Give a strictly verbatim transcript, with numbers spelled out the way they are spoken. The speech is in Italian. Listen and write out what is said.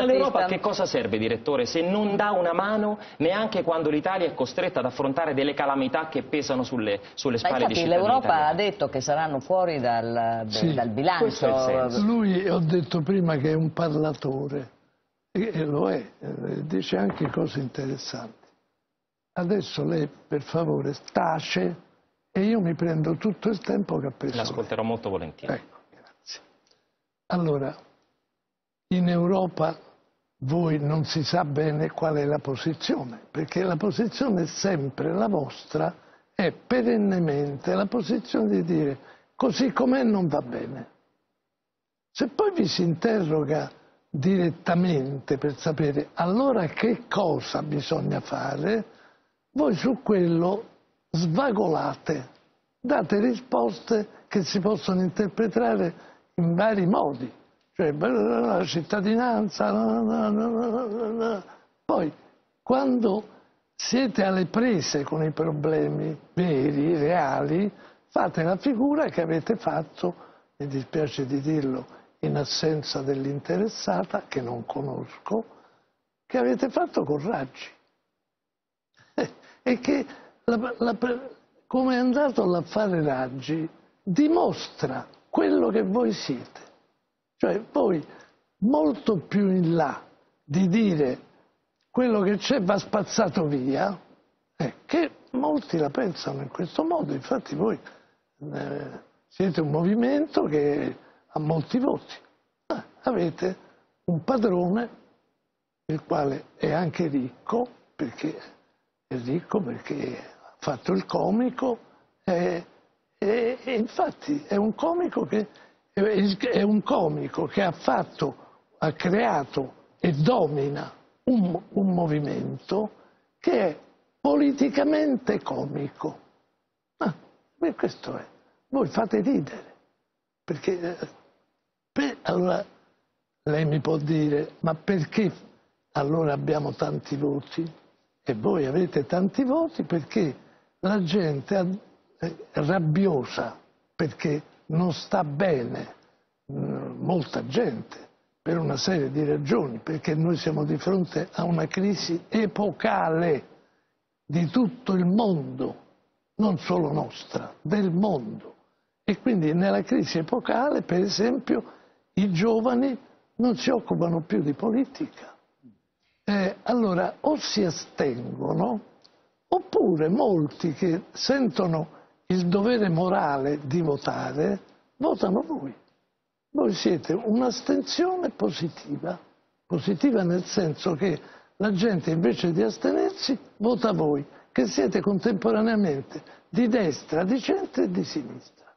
l'Europa a che cosa serve, direttore, se non dà una mano neanche quando l'Italia è costretta ad affrontare delle calamità che pesano sulle, sulle spalle dei cittadini italiani? L'Europa ha detto che saranno fuori dal, sì, dal bilancio. Lui, ho detto prima che è un parlatore, e lo è, dice anche cose interessanti. Adesso lei, per favore, tace e io mi prendo tutto il tempo che ha preso. L'ascolterò molto volentieri. Ecco, grazie. Allora, in Europa voi non si sa bene qual è la posizione, perché la posizione è sempre la vostra, è perennemente la posizione di dire così com'è non va bene. Se poi vi si interroga direttamente per sapere allora che cosa bisogna fare, voi su quello svagolate, date risposte che si possono interpretare in vari modi, cioè la cittadinanza, no, no, no, no. Poi quando siete alle prese con i problemi veri, reali, fate la figura che avete fatto, mi dispiace di dirlo, in assenza dell'interessata, che non conosco, che avete fatto con Raggi. E che la, la, come è andato l'affare Raggi dimostra quello che voi siete. Cioè voi molto più in là di dire quello che c'è va spazzato via, eh, che molti la pensano in questo modo, infatti voi eh, siete un movimento che ha molti voti, eh, avete un padrone il quale è anche ricco, perché è ricco perché ha fatto il comico e, e, e infatti è un comico che è un comico che ha fatto, ha creato e domina un, un movimento che è politicamente comico. Ah, e questo è. Voi fate ridere, perché per, allora lei mi può dire, ma perché allora abbiamo tanti voti? E voi avete tanti voti perché la gente è rabbiosa, perché non sta bene, molta gente, per una serie di ragioni, perché noi siamo di fronte a una crisi epocale di tutto il mondo, non solo nostra, del mondo. E quindi nella crisi epocale, per esempio, i giovani non si occupano più di politica. Eh, allora o si astengono, oppure molti che sentono il dovere morale di votare, votano voi. Voi siete un'astensione positiva, positiva nel senso che la gente invece di astenersi vota voi, che siete contemporaneamente di destra, di centro e di sinistra.